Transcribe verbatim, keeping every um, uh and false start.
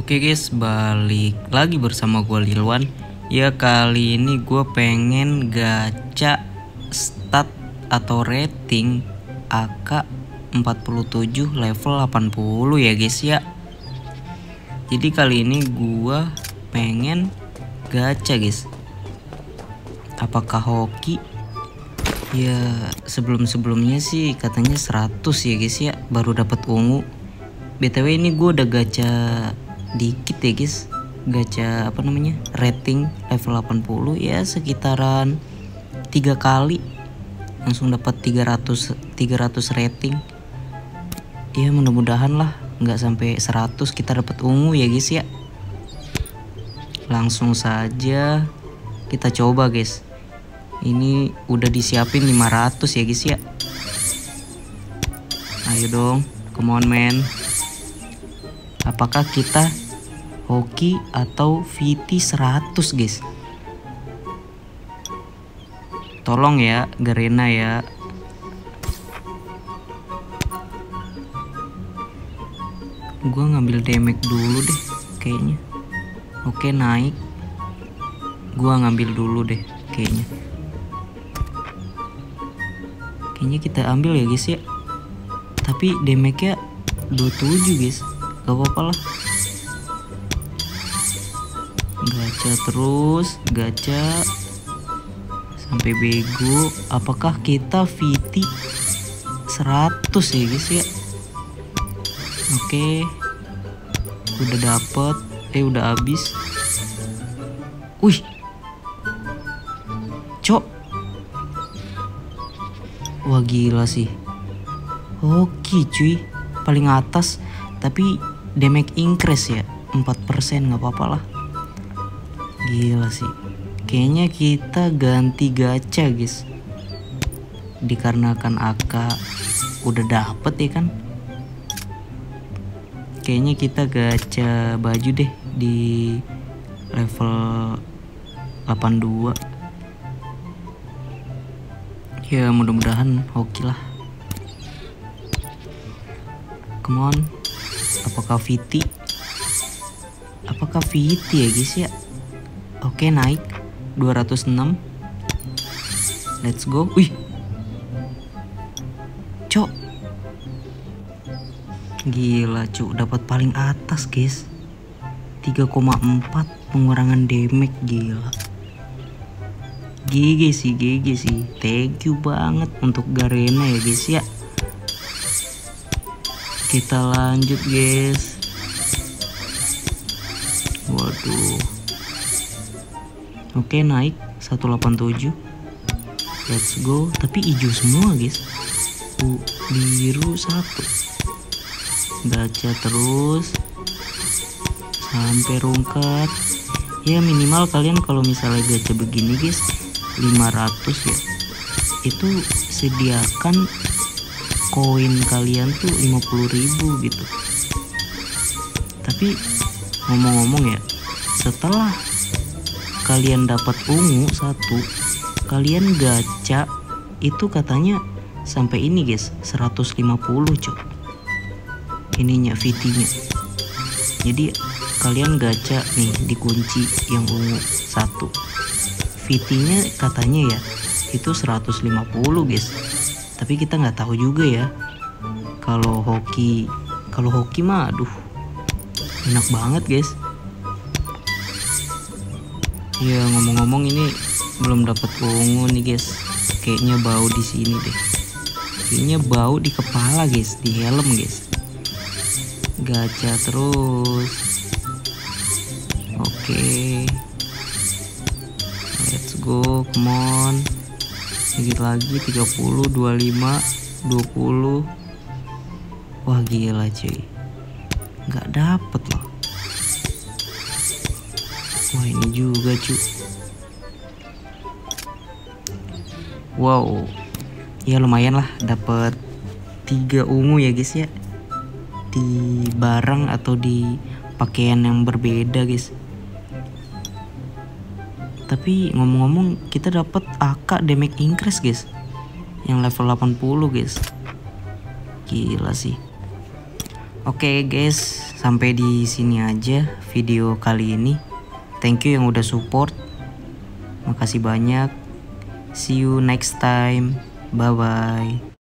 Oke guys, balik lagi bersama gue Lilwan. Ya kali ini gue pengen gacha stat atau rating A K empat puluh tujuh level delapan puluh ya guys ya. Jadi kali ini gue pengen gacha guys. Apakah hoki? Ya sebelum-sebelumnya sih katanya seratus ya guys ya baru dapat ungu. B T W ini gue udah gacha dikit ya guys, gacha apa namanya rating level delapan puluh ya sekitaran tiga kali langsung dapat tiga ratus rating ya. Mudah-mudahan lah nggak sampai seratus kita dapat ungu ya guys ya. Langsung saja kita coba guys, ini udah disiapin lima ratus ya guys ya. Ayo dong, come on man. Apakah kita hoki atau V T seratus guys? Tolong ya Garena ya. Gua ngambil damage dulu deh kayaknya. Oke naik. Gua ngambil dulu deh kayaknya. Kayaknya kita ambil ya guys ya. Tapi damage-nya dua puluh tujuh guys. Gak apa-apa lah. Gacha terus, gacha sampai bego. Apakah kita V T seratus ya guys ya? Oke, udah dapet, eh udah habis. Wih, cok, wah gila sih. Oke cuy, paling atas, tapi damage increase ya empat persen, nggak apa-apa lah. Gila sih. Kayaknya kita ganti gacha guys. Dikarenakan A K udah dapet ya kan. Kayaknya kita gacha baju deh di level delapan puluh dua. Ya mudah-mudahan hoki lah. Come on. Apakah V T? Apakah V T ya guys ya? Oke naik dua ratus enam. Let's go. Wih, cok, gila cuk, dapat paling atas guys. Tiga koma empat pengurangan damage, gila. G G sih, G G sih. Thank you banget untuk Garena ya guys ya. Kita lanjut guys. Waduh. Oke naik seratus delapan puluh tujuh. Let's go. Tapi hijau semua guys. U, biru satu. Gacha terus sampai rungkat. Ya minimal kalian kalau misalnya gacha begini guys lima ratus ya, itu sediakan koin kalian tuh lima puluh ribu gitu. Tapi ngomong-ngomong ya, setelah kalian dapat ungu satu, kalian gacha itu katanya sampai ini guys seratus lima puluh cok ininya V T-nya. Jadi kalian gacha nih dikunci yang ungu satu, V T-nya katanya ya itu seratus lima puluh guys. Tapi kita nggak tahu juga ya. Kalau hoki, kalau hoki mah aduh enak banget guys. Ya ngomong-ngomong ini belum dapat ungu nih guys. Kayaknya bau di sini deh. Kayaknya bau di kepala guys, di helm guys. Gacha terus. Oke. Let's go, come on. Sedikit lagi tiga puluh, dua puluh lima, dua puluh. Wah gila cuy. Nggak dapet loh. Wah ini juga cu. Wow, ya lumayan lah dapat tiga ungu ya guys ya, di barang atau di pakaian yang berbeda guys. Tapi ngomong-ngomong kita dapat A K damage increase guys, yang level delapan puluh guys. Gila sih. Oke guys, Sampai di sini aja video kali ini. Thank you yang udah support. Makasih banyak. See you next time. Bye bye.